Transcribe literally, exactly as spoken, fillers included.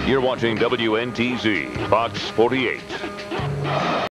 You're watching W N T Z Fox forty-eight.